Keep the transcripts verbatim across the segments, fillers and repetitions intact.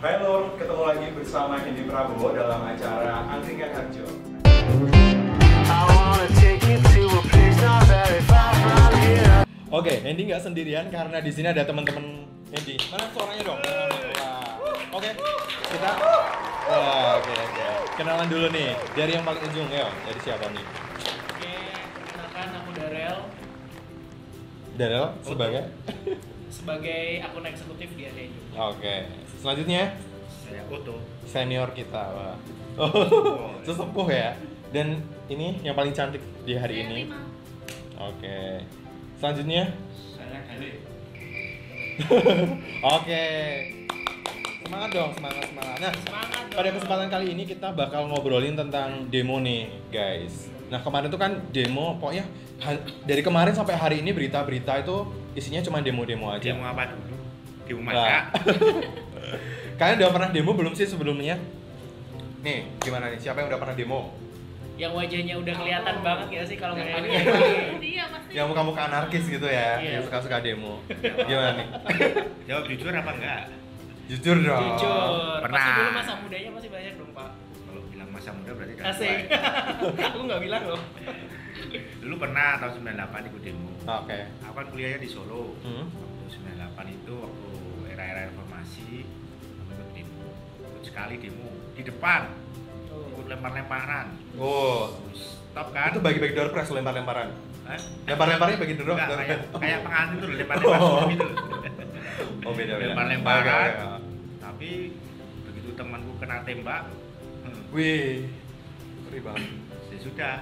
Hai Lur, ketemu lagi bersama Hendy Prabowo dalam acara Angkringan Harjo. Oke, Hendy nggak sendirian karena di sini ada teman-teman Hendy. Mana suaranya dong? Wah. Oke, kita wah, oke oke. Kenalan dulu nih dari yang paling ujung ya. Dari siapa nih? Oke, kenalkan aku Darel. Darel sebagai sebagai akun eksekutif di A D N. Oke. Selanjutnya Saya Oto. senior kita. Wah. Oh, sesepuh ya. Dan ini yang paling cantik di hari ini. Oke. Selanjutnya Saya Gali. Oke. Semangat dong, semangat semangat. Nah, Semangat dong. pada kesempatan kali ini kita bakal ngobrolin tentang demo nih, guys. Nah, kemarin tuh kan demo, pokoknya ha- dari kemarin sampai hari ini berita-berita itu isinya cuma demo-demo aja. Demo apa dulu? Demo Nah. masak. Kalian udah pernah demo belum sih sebelumnya? Nih, gimana nih? Siapa yang udah pernah demo? Yang wajahnya udah kelihatan banget ya sih kalau nggak Yang ini. Iya pasti. Yang muka-muka anarkis gitu ya, Iya. yang suka-suka demo. Gimana nih? Jawab jujur apa enggak? Jujur dong. Jujur. Pernah. Pasti dulu masa mudanya masih banyak dong, Pak. Kalau bilang masa muda berarti udah Asik. tua. Aku nggak bilang loh. Dulu pernah tahun sembilan puluh delapan ikut demo. Oke. Aku kan kuliahnya di Solo. Hmm. Waktu sembilan puluh delapan itu waktu era-era reformasi aku ikut demo. Ikut sekali demo di depan. Ikut lempar-lemparan. Oh, Stop kan? itu bagi-bagi door prize lempar-lemparan. Hah? Lempar-lemparnya bagi door Enggak, door kayak, prize. kayak pengantin tuh lempar-lempar Oh. semua gitu. Oh, beda-beda. Lempar-lemparan. Oke, oke. Tapi begitu temanku kena tembak, hmm, Wih, ngeri banget. ya sudah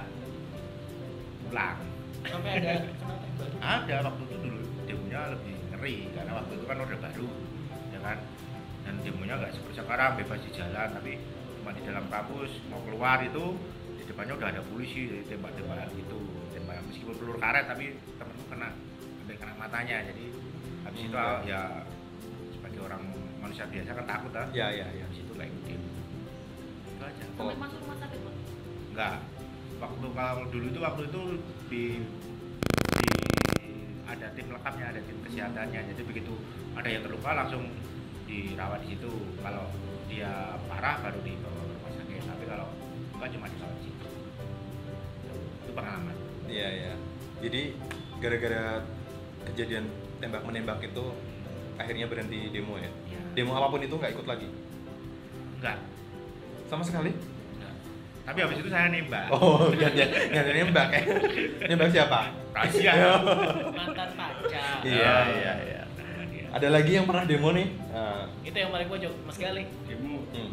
pulang. Sampai ada kena tembak. Ada waktu itu dulu demonya lebih ngeri karena waktu itu kan udah baru, ya kan. Dan demonya nggak seperti sekarang bebas di jalan, tapi cuma di dalam kampus mau keluar itu di depannya udah ada polisi jadi tembak-tembakan gitu, tembak meskipun peluru karet tapi temenku kena sampai kena matanya. Jadi habis itu Hmm. ya sebagai orang manusia biasa kan takut lah. Ya, ya, ya. Habis itu nggak ikut demo. Itu aja. Sampai masuk rumah sakit, Pak. Enggak. Waktu kalau dulu itu waktu itu di, di ada tim lengkapnya, ada tim kesehatannya. Jadi begitu ada yang terluka langsung dirawat di situ. Kalau dia parah baru dibawa ke rumah sakit. Tapi kalau enggak cuma dirawat di situ. Itu pengalaman. Iya, iya. Jadi gara-gara kejadian tembak menembak itu akhirnya berhenti demo ya. Ya. Demo apapun itu nggak ikut lagi Enggak. sama sekali. Enggak. Tapi habis itu saya nembak. Oh, gantian gantian nembak ya. Nembak siapa? Rahasia. Mantan pacar. Iya, iya, iya. Nah, dia. Ada lagi yang pernah demo nih? Nah, Itu yang paling pojok, Mas Gali. Demo hmm.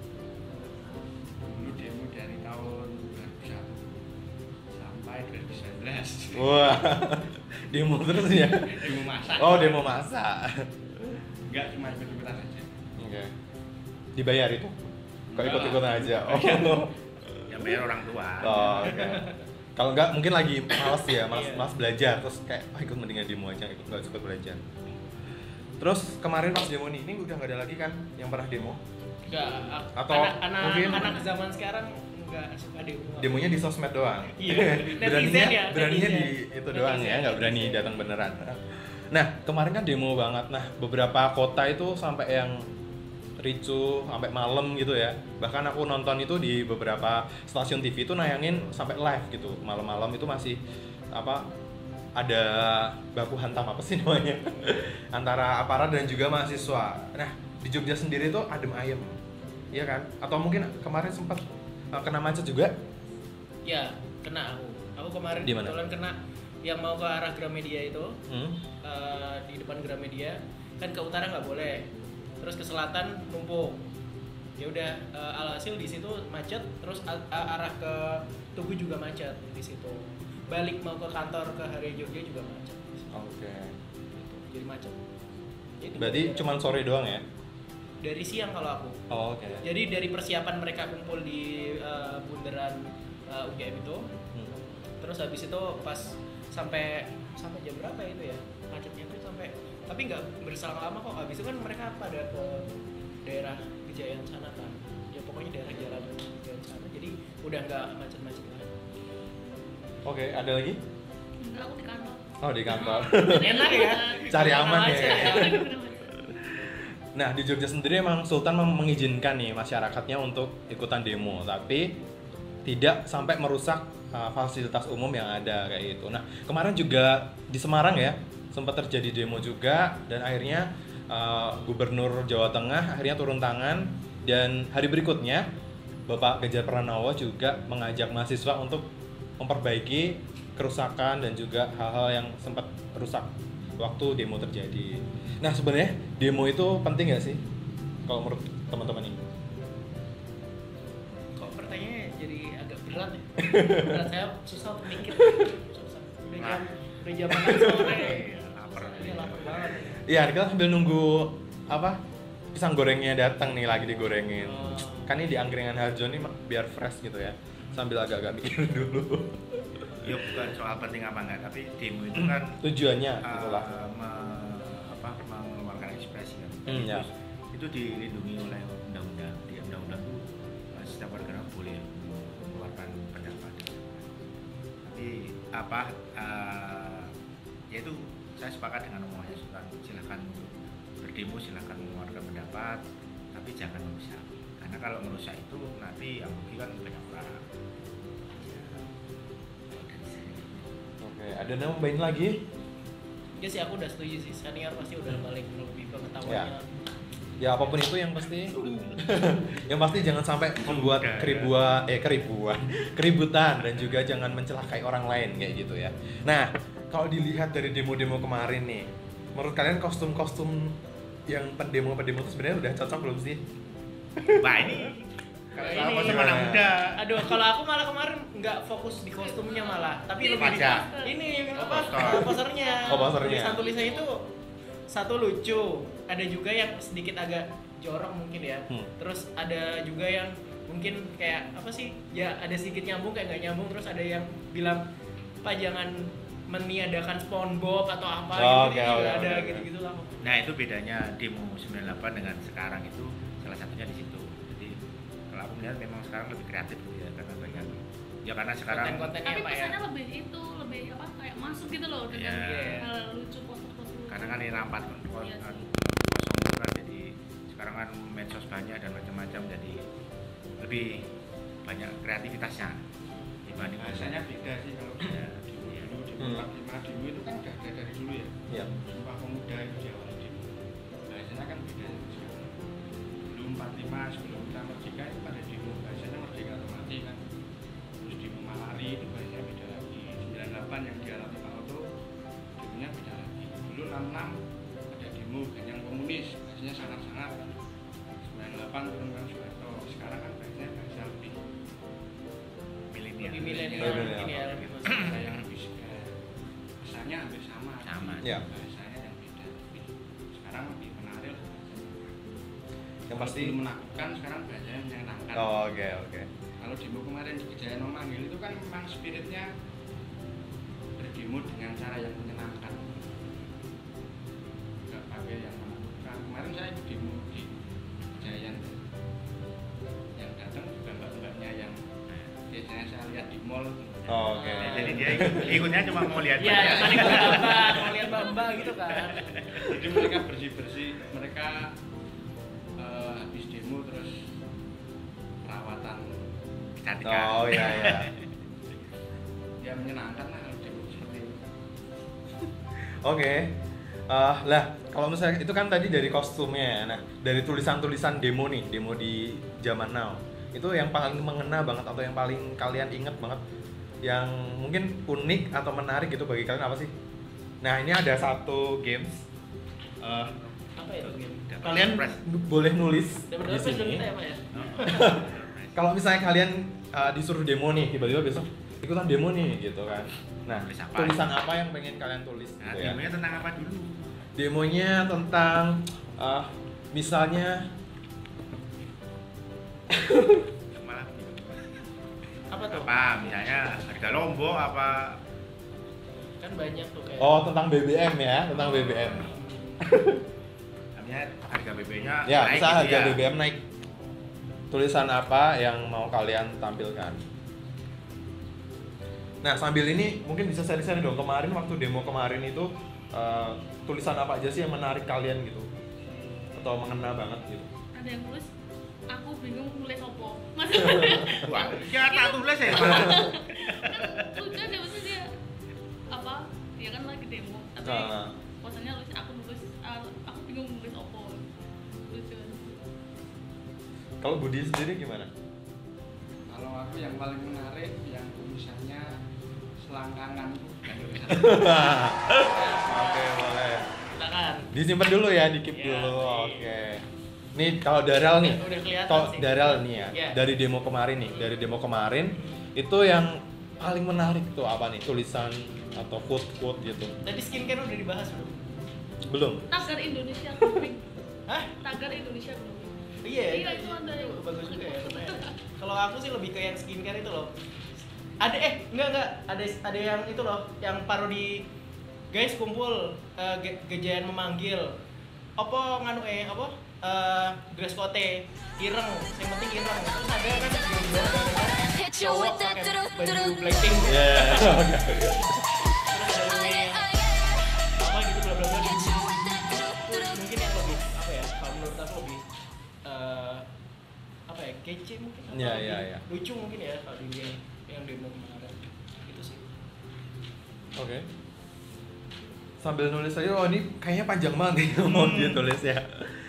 dulu demo dari tahun dua ribu satu sampai dua ribu sembilan belas. Wah, demo terus ya? Demo masak. Oh, demo masa. Enggak cuma ikut-ikutan aja. Oke. Dibayar itu? Kok Enggak ikut-ikutan lah. aja? Oh. Yang bayar orang tua. Oh, oke. Kalau enggak mungkin lagi malas ya, malas, Iya. malas belajar terus kayak oh, ikut mendingan demo aja, ikut nggak suka belajar. Terus kemarin pas demo nih, ini udah nggak ada lagi kan yang pernah demo? Enggak, Atau anak-anak mungkin- anak zaman sekarang nggak suka demo. Demonya di sosmed doang. Iya. beraninya Netizen ya, beraninya di netizen. itu doang ya, Netizen, nggak berani netizen. datang beneran. Nah, kemarin kan demo banget. Nah, beberapa kota itu sampai yang ricuh sampai malam gitu ya. Bahkan aku nonton itu di beberapa stasiun T V itu nayangin sampai live gitu. Malam-malam itu masih apa ada baku hantam apa sih namanya antara aparat dan juga mahasiswa. Nah, di Jogja sendiri itu adem ayem. Iya kan? Atau mungkin kemarin sempat uh, kena macet juga? Ya, kena aku. Aku kemarin Di mana? kebetulan kena yang mau ke arah Gramedia itu, Hmm? eh, di depan Gramedia kan ke utara nggak boleh, terus ke selatan numpuk. Ya udah, eh, alhasil di situ macet, terus a- a- arah ke Tugu juga macet di situ. Balik mau ke kantor ke Hari Jogja juga macet. Oke. Gitu. Jadi macet. Itu Berarti gara-gara- cuma sore doang ya? dari siang kalau aku. Oh, oke. Jadi dari persiapan mereka kumpul di eh, bundaran eh, U G M itu, Hmm. terus habis itu pas sampai sampai jam berapa itu ya macetnya itu sampai, tapi nggak berselang lama kok. Habis itu kan mereka pada ke daerah Kejayaan sana kan, ya pokoknya daerah jalan Kejayaan sana, jadi udah nggak macet-macet lagi. Oke, ada lagi? Enggak, aku di kantor. Oh, di kantor. Enak ya, Cari aman Enak ya. aja. Nah di Jogja sendiri emang Sultan mem- mengizinkan nih masyarakatnya untuk ikutan demo, tapi tidak sampai merusak uh, fasilitas umum yang ada kayak gitu. Nah kemarin juga di Semarang ya sempat terjadi demo juga dan akhirnya uh, Gubernur Jawa Tengah akhirnya turun tangan dan hari berikutnya Bapak Ganjar Pranowo juga mengajak mahasiswa untuk memperbaiki kerusakan dan juga hal-hal yang sempat rusak waktu demo terjadi. Nah sebenarnya demo itu penting nggak sih kalau menurut teman-teman ini? Kok pertanyaannya jadi agak berat ya? Berat, saya susah untuk mikir. Susah. Udah jam, udah jam makan sore. Lapar. Iya, lapar banget. Iya kita sambil nunggu apa pisang gorengnya datang nih lagi digorengin. Oh. Kan ini di angkringan Harjo nih biar fresh gitu ya. Sambil agak-agak mikir dulu. Ya bukan soal penting apa enggak, tapi demo itu kan Tujuannya uh, itulah. me- apa mengeluarkan ekspresi kan. Hmm, itu, ya. itu dilindungi oleh undang-undang. Di undang-undang itu uh, setiap warga negara boleh mengeluarkan pendapat. Tapi apa uh, yaitu saya sepakat dengan omongannya Sultan, silakan untuk berdemo, silakan mengeluarkan pendapat, tapi jangan merusak. Karena kalau merusak itu nanti yang rugi kan banyak orang. Ya, kalau dari saya. Oke, ada yang nambahin lagi? Ya sih aku udah setuju sih, senior pasti udah paling lebih pengetahuannya. Ya apapun itu yang pasti yang pasti jangan sampai membuat keribuan eh keribuan keributan dan juga jangan mencelakai orang lain kayak gitu ya. Nah kalau dilihat dari demo-demo kemarin nih, menurut kalian kostum-kostum yang pendemo-pendemo itu sebenarnya udah cocok belum sih? Wah ini Kalau kalau ini kostum gimana? anak muda. Aduh, kalau aku malah kemarin nggak fokus di kostumnya malah, tapi Di lebih di wajah. ini Oh, apa poster. uh, posternya. Oh, posternya. Tulisan tulisannya itu satu lucu, ada juga yang sedikit agak jorok mungkin ya. Hmm. Terus ada juga yang mungkin kayak apa sih? Ya ada sedikit nyambung kayak nggak nyambung. Terus ada yang bilang Pak jangan meniadakan SpongeBob atau apa Oh, gitu, oke, juga oke, ada oke. gitu-gitu lah. Nah itu bedanya demo sembilan puluh delapan dengan sekarang itu salah satunya di situ. Jadi kalau aku melihat memang sekarang lebih kreatif gitu ya karena banyak ya karena sekarang Konten-kontennya Tapi apa ya? pesannya lebih itu, lebih apa kayak masuk gitu loh dengan Iya. hal lucu foto-foto. karena kan ini rampat kan kos Iya kan sih. kosong itu kan jadi sekarang kan medsos banyak dan macam-macam jadi lebih banyak kreativitasnya dibanding Bahasanya beda sih kalau Ya, dulu iya. dulu di Hmm. empat puluh lima dulu itu kan udah ada dari dulu ya. Iya. Sumpah Pemuda itu di awal dulu. Bahasanya kan beda sekarang. Dulu empat puluh lima sebelum kita merdeka itu pada demo bahasanya merdeka atau mati kan. Terus demo malari itu bahasanya beda lagi. sembilan puluh delapan yang dialami Pak Oto demonya beda lagi. Dulu enam puluh enam ada demo yang komunis bahasanya sangat-sangat kan. sembilan puluh delapan turunkan Soeharto. Sekarang kan bahasanya bahasa lebih milenial Lebih milenial Milenial. mungkin ya, lebih masuk. bahasa yang lebih eh, pesannya hampir sama. Sama. Ya. Bahasanya yang beda. Lebih, sekarang lebih menarik. Yang Kalau pasti. dulu menakutkan, sekarang bahasanya menyenangkan. Oh, oke oke. Kalau demo kemarin di Kejayaan memanggil itu kan memang spiritnya berdemo dengan cara yang menyenangkan. Enggak pakai yang menakutkan. Kemarin saya ikut demo di Kejayaan. Yang datang juga mbak-mbaknya yang biasanya saya lihat di mall. Oh, oke. Nah, jadi dia ikut, ikutnya cuma mau lihat Ya, aja. cuma ikut mbak, mau lihat mbak gitu kan. Jadi mereka bersih-bersih, mereka eh, habis demo terus perawatan Kecantikan. Oh iya iya. ya menyenangkan lah kalau demo seperti itu. Oke. Eh, lah, kalau misalnya itu kan tadi dari kostumnya ya. Nah, dari tulisan-tulisan demo nih, demo di zaman now. Itu yang paling mengena banget atau yang paling kalian inget banget yang mungkin unik atau menarik gitu bagi kalian apa sih? Nah, ini ada satu games. Eh, Apa itu game? Dapat kalian surprise. b- boleh nulis Dapat di dapat dong sini. kita ya Pak ya? Kalau misalnya kalian uh, disuruh demo nih, tiba-tiba besok ikutan demo nih gitu kan. Nah, Tulis apa? tulisan apa yang pengen kalian tulis Nah, gitu ya? demonya tentang apa dulu? Demonya tentang uh, misalnya Malah gitu. Apa tuh? Apa misalnya harga lombok apa Kan banyak tuh kayak. oh tentang B B M ya, tentang B B M. namanya harga B B-nya Ya, naik misal gitu harga ya. B B M naik. Tulisan apa yang mau kalian tampilkan? Nah, sambil ini mungkin bisa share-share dong kemarin waktu demo kemarin itu uh, tulisan apa aja sih yang menarik kalian gitu? atau mengena banget gitu? Ada yang nulis, aku bingung nulis opo. Maksudnya Wah, ya tak tulis ya. kan lucu aja maksudnya dia apa? Dia kan lagi demo, tapi Nah. posannya nulis aku nulis, ah, aku bingung nulis opo. Lucu. Kalau Budi sendiri gimana? Kalau aku yang paling menarik yang tulisannya selangkanganku. Oke, boleh. Silakan. Disimpan dulu ya, di-keep Iya, dulu. iya. Oke. Nih kalau Daryl nih, Udah- udah kelihatan kalau sih. Daryl nih ya, Iya. dari demo kemarin nih, dari demo kemarin itu yang paling menarik tuh apa nih? Tulisan atau quote-quote gitu? Tadi skincare udah dibahas belum? Belum. Tagar Indonesia grooming. Hah? Tagar Indonesia grooming. Iya, Iya, itu ada yang bagus juga ya sebenarnya. Kalau aku sih lebih ke yang skincare itu loh. Ada eh enggak enggak ada ada yang itu loh, yang parodi guys kumpul eh, ge- gejayan memanggil. Apa nganu eh apa? Eh dress code ireng, yang penting ireng. Terus ada kan cowok pakai baju Blackpink. Iya. Terus ada yang apa gitu bla bla bla. Itu mungkin yang lebih apa ya? Kalau menurut aku lebih eh, apa ya? Kece mungkin atau Iya, lebih iya, iya. lucu mungkin ya kalau di yang yang demo kemarin. Itu sih. Oke. Sambil nulis aja, oh ini kayaknya panjang banget nih mau dia tulis ya.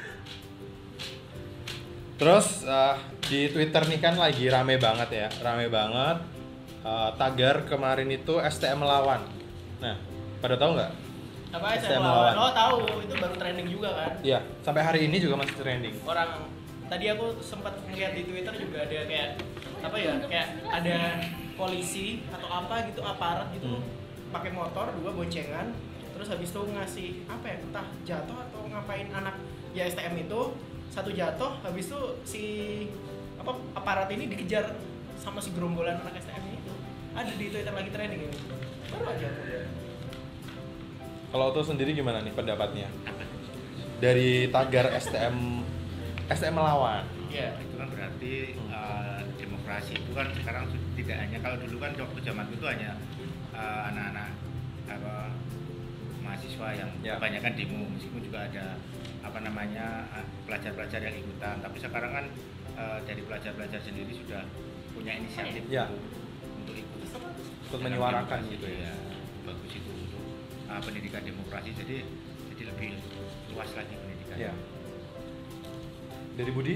Terus eh, di Twitter nih kan lagi rame banget ya, rame banget. Eh, tagar kemarin itu S T M melawan. Nah, pada tahu nggak? Apa S T saya M melawan? melawan. Oh tahu, itu baru trending juga kan. Iya, sampai hari ini juga masih trending. Orang tadi aku sempat ngeliat di Twitter juga ada kayak apa ya? Kayak ada polisi atau apa gitu aparat gitu Hmm. pakai motor dua boncengan terus habis itu ngasih apa ya? Entah jatuh atau ngapain anak ya S T M itu satu jatuh habis itu si apa aparat ini dikejar sama si gerombolan anak S T M itu. Ada di Twitter lagi trending ini. Baru aja aku lihat. Kalau Oto sendiri gimana nih pendapatnya? Dari tagar S T M S T M melawan. Iya. Itu kan berarti uh, demokrasi itu kan sekarang su- tidak hanya kalau dulu kan waktu zaman itu hanya uh, anak-anak apa mahasiswa yang Ya. kebanyakan demo, meskipun juga ada apa namanya uh, pelajar-pelajar yang ikutan, tapi sekarang kan uh, dari pelajar-pelajar sendiri sudah punya inisiatif Ya. untuk, untuk ikut Untuk dalam menyuarakan demokrasi gitu itu ya. Bagus itu untuk uh, pendidikan demokrasi, jadi jadi lebih luas lagi pendidikan. Ya. Dari Budi?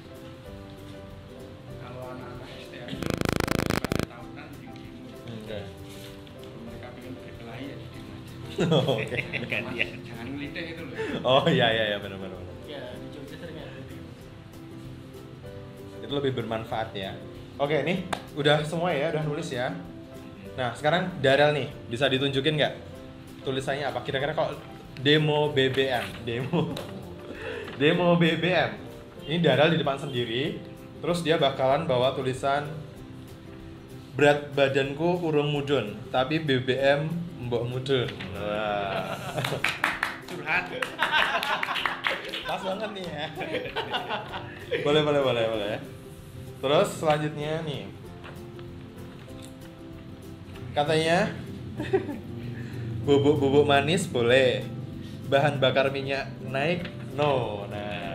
Kalau anak-anak S T M itu pada tahunan tinggi. Oke. Kalau mereka pengen berkelahi ya di demo aja. Oke. Gantian. Mas, jangan ngelitik itu loh. Oh iya iya iya benar benar. Ya, di Jogja sering ada. Itu lebih bermanfaat ya. Oke nih, udah semua ya, udah nulis ya. Nah sekarang Daryl nih, bisa ditunjukin nggak tulisannya apa? Kira-kira kalau demo B B M, demo demo B B M. Ini Daryl di depan sendiri, terus dia bakalan bawa tulisan berat badanku urung mudun, tapi B B M mbok mudun. Wah. Curhat. Pas banget nih ya. Boleh, boleh, boleh, boleh. Terus selanjutnya nih. Katanya bubuk-bubuk manis boleh. Bahan bakar minyak naik no. Nah.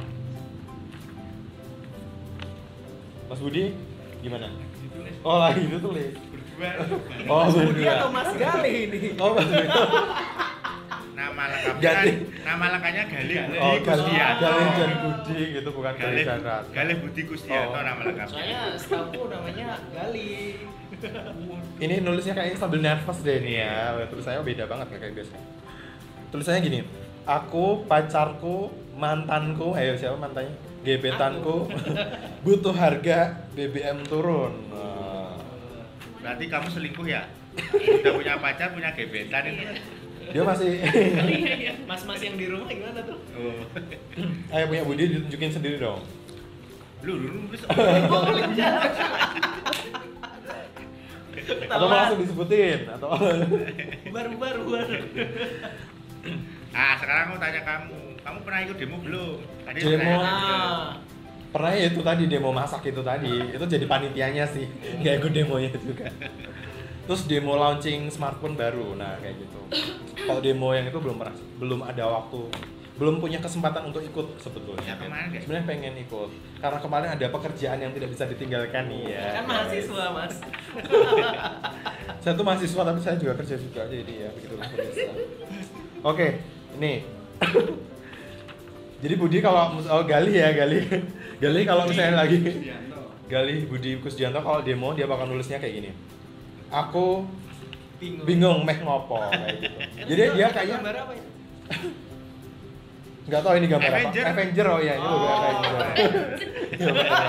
Mas Budi gimana? Oh, lagi ditulis. Berdua. Oh, Budi berdua. atau Mas Gali ini? Oh, Mas Budi. Nama lengkapnya Ganti. nama lengkapnya Galih Budi Oh, Galih Kustianto. Galih dan Budi gitu, bukan Galih Galih dan Rat. Galih Budi Kustianto Oh. nama lengkapnya. Soalnya setahu namanya Gali. Ini nulisnya kayaknya sambil nervous deh nih ya. Tulisannya beda banget nggak kayak biasa. Tulisannya gini. Aku, pacarku, mantanku, ayo siapa mantannya? Gebetanku butuh harga B B M turun. Nah, Berarti kamu selingkuh ya? Udah punya pacar, punya gebetan itu. dia masih Iya, iya. Mas-mas yang di rumah gimana tuh? Oh. ayo punya Budi ditunjukin sendiri dong. Lu lu nulis. Atau mau langsung disebutin atau Baru-baru baru. Ah, sekarang aku tanya kamu. Kamu pernah ikut demo belum? Tadi Demo. saya- Ah, pernah ya itu tadi demo masak itu tadi. Itu jadi panitianya sih. Nggak ikut demonya juga. Terus demo launching smartphone baru. Nah, kayak gitu. Kalau demo yang itu belum pernah belum ada waktu belum punya kesempatan untuk ikut sebetulnya. Ya, kan. kemarin, guys. Sebenarnya pengen ikut karena kemarin ada pekerjaan yang tidak bisa ditinggalkan nih ya. Kan mahasiswa mas. Saya tuh mahasiswa tapi saya juga kerja juga jadi ya begitulah biasa. Oke, ini. Jadi Budi kalau oh Gali ya Gali, Gali kalau misalnya lagi Kusdianto. Gali Budi Kusdianto kalau demo dia bakal nulisnya kayak gini. Aku Bingung. bingung meh ngopo kayak gitu. Jadi dia kayaknya gambar apa ya? nggak tahu ini gambar Avenger. apa. Avenger oh iya ini logo Oh. Avenger. Iya, betul.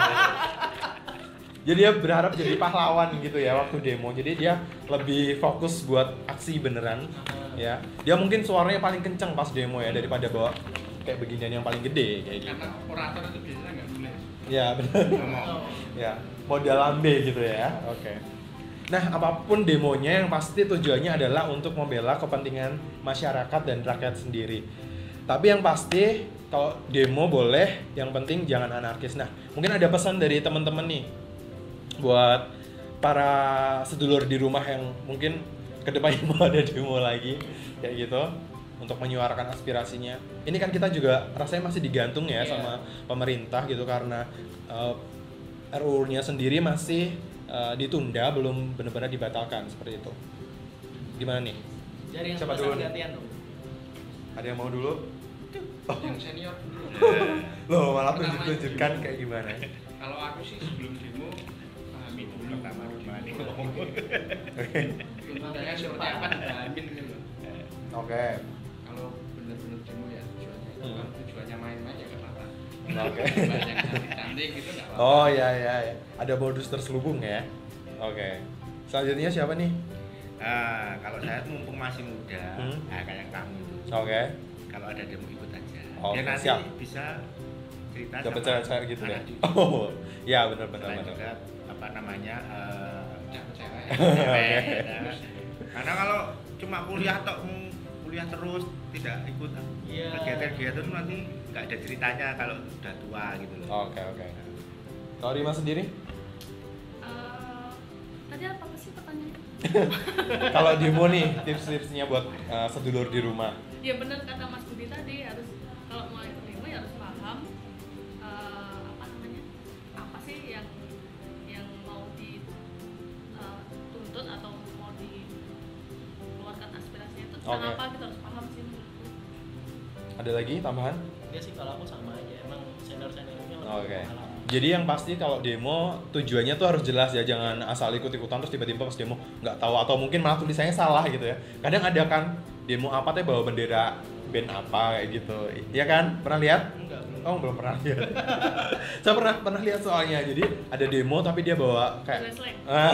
Jadi dia berharap jadi pahlawan gitu ya waktu demo. Jadi dia lebih fokus buat aksi beneran ya. Dia mungkin suaranya paling kenceng pas demo ya daripada bawa kayak beginian yang paling gede kayak gitu. Karena orator itu biasanya nggak nulis. Ya benar. Oh. Ya, modal lambe gitu ya. Oke. Nah, apapun demonya yang pasti tujuannya adalah untuk membela kepentingan masyarakat dan rakyat sendiri. Tapi yang pasti kalau demo boleh, yang penting jangan anarkis. Nah, mungkin ada pesan dari teman-teman nih buat para sedulur di rumah yang mungkin kedepannya mau ada demo lagi kayak gitu untuk menyuarakan aspirasinya. Ini kan kita juga rasanya masih digantung ya Iya. sama pemerintah gitu karena uh, R U U-nya sendiri masih uh, ditunda, belum benar-benar dibatalkan seperti itu. Gimana nih? Dari yang Siapa sebesar dulu nih? gantian dong. Ada yang mau dulu? Yang senior dulu. Loh, malah Pertama tunjuk-tunjukkan dulu. kayak gimana? Kalau aku sih sebelum demo pahami dulu Pertama gimana nih ngomong. Oke. Tuntutannya seperti apa dipahamin gitu. Oke. Kalau benar-benar demo ya tujuannya itu Hmm. kalau tujuannya main-main ya nggak apa-apa. Oke. Banyak cantik gitu nggak apa-apa. Oh ya ya ya. Ada modus terselubung ya. Oke. Selanjutnya siapa nih? Ah, kalau saya tuh mumpung masih muda, Hmm. nah kayak kamu itu. Oke. Kalau ada demo ikut aja. Oke, Biar nanti siap. bisa cerita Dapat sama cewek-cewek gitu ya. anak cucu. Oh. Ya benar benar Selain benar. juga apa namanya eh, Cewek-cewek. cewek, ya. Karena kalau cuma kuliah tok mm, kuliah terus tidak ikut Iya. kegiatan-kegiatan nanti nggak ada ceritanya kalau udah tua gitu loh. Oke oke. Kalau Rima sendiri? Eh, tadi apa sih pertanyaannya? Kalau demo nih tips-tipsnya buat uh, sedulur di rumah. Ya benar kata Mas Budi tadi, harus kalau mau ikut demo ya harus paham eh, apa namanya, apa sih yang yang mau dituntut atau mau dikeluarkan aspirasinya itu tentang Oke. apa, kita harus paham sih menurutku. Ada lagi tambahan? Dia sih kalau aku sama aja, emang senior-seniornya lebih Oke. pengalaman. Jadi yang pasti kalau demo tujuannya tuh harus jelas ya, jangan asal ikut-ikutan terus tiba-tiba pas demo nggak tahu atau mungkin malah tulisannya salah gitu ya. Kadang ada kan demo apa teh bawa bendera band apa kayak gitu. Iya kan? Pernah lihat? Enggak, belum. Oh, belum pernah lihat. Saya pernah pernah lihat soalnya. Jadi ada demo tapi dia bawa kayak Slang.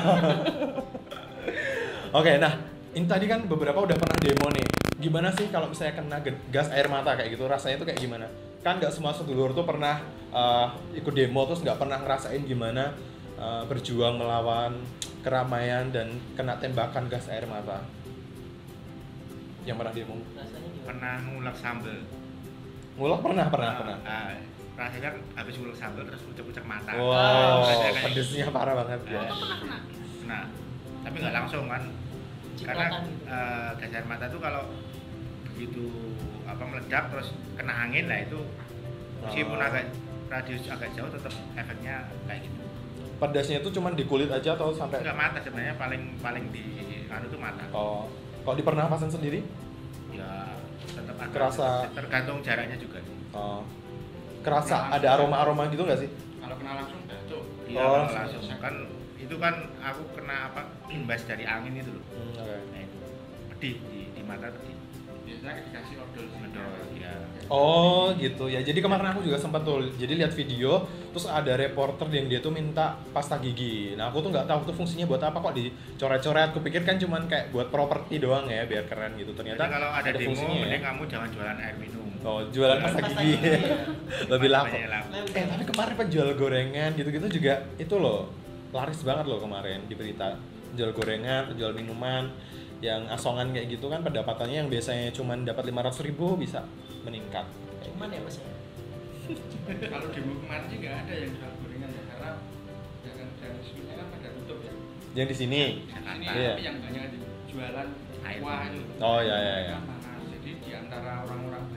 Oke, nah ini tadi kan beberapa udah pernah demo nih. Gimana sih kalau misalnya kena ge- gas air mata kayak gitu? Rasanya tuh kayak gimana? Kan nggak semua sedulur tuh pernah uh, ikut demo terus nggak pernah ngerasain gimana uh, berjuang melawan keramaian dan kena tembakan gas air mata. Yang pernah demo? Rasanya gimana? Pernah ngulek sambel. Ngulek pernah pernah Ah, pernah. ah, rasanya habis ngulek sambel terus ucap-ucap mata. Wow, Rasanya kayak- pedesnya parah banget ya. Oh, pernah kena? Nah, tapi nggak langsung kan. Karena Cipratan gitu. eh, gas air mata tuh kalau begitu apa meledak terus kena angin lah itu meskipun Oh. agak radius agak jauh tetap efeknya kayak gitu. Pedasnya itu cuma di kulit aja atau sampai Enggak mata sebenarnya paling paling di anu tuh mata. oh kalau di pernafasan sendiri? Ya tetap agak Kerasa- tergantung jaraknya juga. Oh. Kerasa ada aroma-aroma gitu nggak sih? Kalau kena langsung batuk. Iya Oh, kalau langsung. langsung kan itu kan aku kena apa imbas dari angin itu loh. Hmm, oke. Nah itu pedih di, di mata pedih. Biasanya dikasih odol sih. Odol, ya. Oh gitu ya. Jadi kemarin aku juga sempat tuh. Jadi lihat video, terus ada reporter yang dia tuh minta pasta gigi. Nah aku tuh nggak tahu tuh fungsinya buat apa kok dicoret-coret. Aku pikir kan cuman kayak buat properti doang ya, biar keren gitu. Ternyata Jadi kalau ada, demo fungsinya ya. mending kamu jangan jualan air minum. Oh jualan pasta Pasta gigi. gigi, ya. Lebih laku. Banyak laku. Eh tapi kemarin penjual gorengan gitu-gitu juga itu loh laris banget loh kemarin di berita. Penjual gorengan, penjual minuman yang asongan kayak gitu kan pendapatannya yang biasanya cuma dapat lima ratus ribu bisa meningkat. Cuman ya mas ya. Kalau demo kemarin sih nggak ada yang jual gorengan ya karena jangan dan resminya kan pada tutup ya. Yang di sini. Ini Iya. tapi yang banyak jualan Air. kuah itu. Oh, iya, iya, iya. Kan panas. Jadi di antara orang-orang banyak itu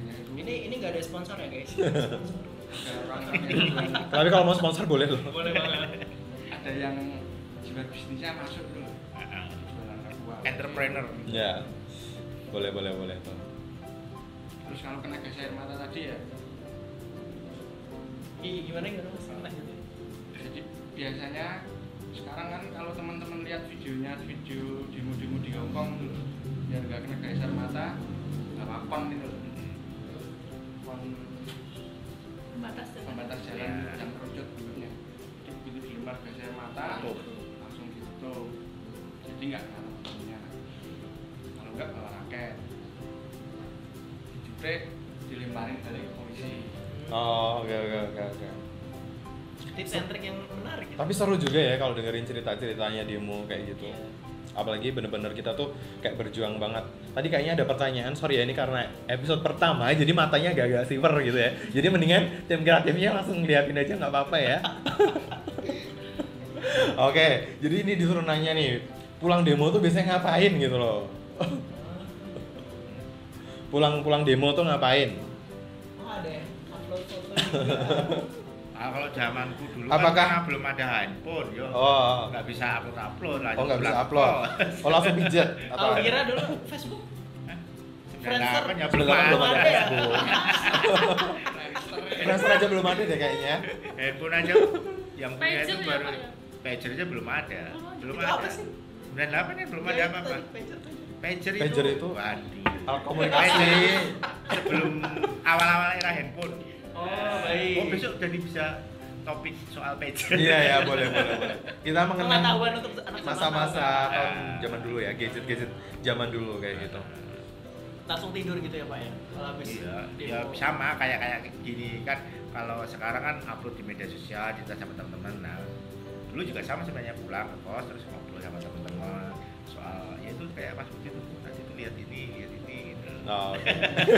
Ini ini nggak ada sponsor ya guys. Ada orang-orang yang jual, Tapi kalau mau sponsor boleh loh. Boleh banget. ada yang jual bisnisnya masuk dulu. Jualan aqua. Entrepreneur. Ya. Boleh, boleh, boleh tuh. Terus kalau kena gas air mata tadi ya, Ih, gimana gimana mas? Lanjut. jadi biasanya sekarang kan kalau teman-teman lihat videonya video demo-demo di Hongkong tuh, biar nggak kena gas air mata, apa kon itu, kon Batas jalan. pembatas jalan Ya. yang kerucut bentuknya. Jadi begitu dilempar gas air mata, Tutup. langsung ditutup. Jadi nggak kena temennya. Kalau nggak bawa raket, dijepret, dilemparin balik ke polisi. Oh, oke oke oke oke. Tips and trick yang menarik. Tapi seru juga ya kalau dengerin cerita-ceritanya demo kayak gitu. Iya. Apalagi bener-bener kita tuh kayak berjuang banget. Tadi kayaknya ada pertanyaan, sorry ya ini karena episode pertama jadi matanya agak-agak siver gitu ya. Jadi mendingan tim kreatifnya langsung liatin aja nggak apa-apa ya. Oke, jadi ini disuruh nanya nih, pulang demo tuh biasanya ngapain gitu loh? Pulang-pulang demo tuh ngapain? Oh ada ya, upload foto juga. Ah, kalau zamanku dulu Apakah- kan karena belum ada handphone, yo. Oh, Nggak bisa upload-upload lah. oh nggak bisa upload. Oh langsung pijet Kalau atau? kira dulu Facebook. Friendster. Friendster ya belum Sebenarnya belum ada ada ya? Facebook. Friendster aja belum ada deh kayaknya. Handphone aja yang punya Pager itu ya, baru Pak, ya? pager aja belum ada. Oh, Belum itu ada. apa sih? sembilan puluh delapan ya belum ada apa-apa. Pager, pager. Pager itu. Pager itu? Waduh. Alat komunikasi. Sebelum awal-awal era handphone. Oh baik. Oh besok jadi bisa topik soal pager. Iya ya boleh boleh boleh. Kita mengenang Pengetahuan untuk anak masa-masa zaman tahun Ah. zaman dulu ya, gadget-gadget zaman dulu kayak gitu. langsung tidur gitu ya pak ya kalau habis Iya, demo. ya sama kayak kayak gini kan. Kalau sekarang kan upload di media sosial, cerita sama teman-teman. Nah, dulu juga sama sebenarnya, pulang ke kos terus ngobrol sama teman-teman soal ya itu kayak Mas Budi tuh tadi tuh lihat ini, lihat ini gitu. Oh, oke.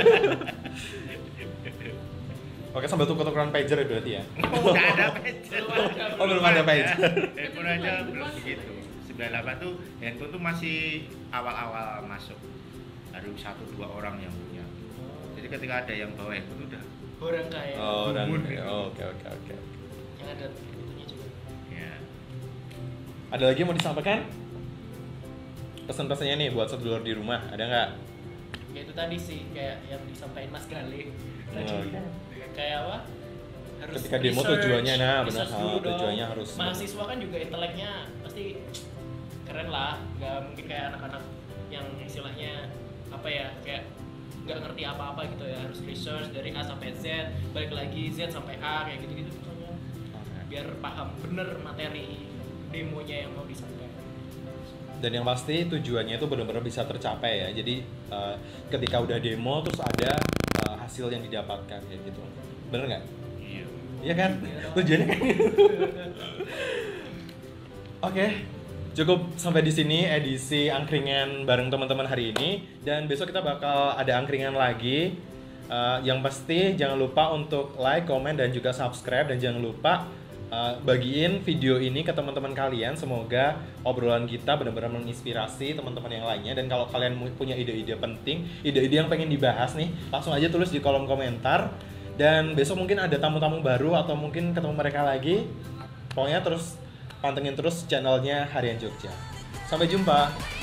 Oke, sambil tuker-tukeran pager ya berarti ya. Oh, nggak ada pager. Oh, belum ada pager. Handphone aja belum begitu. sembilan puluh delapan tuh handphone tuh masih awal-awal masuk. Baru satu dua orang yang punya. Jadi ketika ada yang bawa handphone udah orang kaya Oh, dan Bumbun. oh, oke oke oke. yang ada itunya juga ya. Ada lagi yang mau disampaikan? Pesan-pesannya nih buat sedulur di rumah, ada nggak? ya itu tadi sih kayak yang disampaikan Mas Gale tadi Oh, oke. kayak apa harus Ketika demo research, tujuannya, nah, benar. research Ah, dulu dong. tujuannya harus- mahasiswa kan juga inteleknya pasti keren lah nggak mungkin kayak anak-anak yang istilahnya apa ya kayak nggak ngerti apa-apa gitu ya harus research dari A sampai Z balik lagi Z sampai A kayak gitu-gitu pokoknya biar paham bener materi demonya yang mau disampaikan. Dan yang pasti tujuannya itu benar-benar bisa tercapai ya. Jadi uh, ketika udah demo terus ada uh, hasil yang didapatkan kayak gitu. Bener nggak? Iya. Iya kan? Tujuannya kan gitu. Oke, cukup sampai di sini edisi angkringan bareng teman-teman hari ini. Dan besok kita bakal ada angkringan lagi. Uh, yang pasti jangan lupa untuk like, komen, dan juga subscribe. Dan jangan lupa uh, bagiin video ini ke teman-teman kalian. Semoga obrolan kita benar-benar menginspirasi teman-teman yang lainnya. Dan kalau kalian mu- punya ide-ide penting, ide-ide yang pengen dibahas nih, langsung aja tulis di kolom komentar. Dan besok mungkin ada tamu-tamu baru atau mungkin ketemu mereka lagi. Pokoknya terus pantengin terus channelnya Harian Jogja. Sampai jumpa.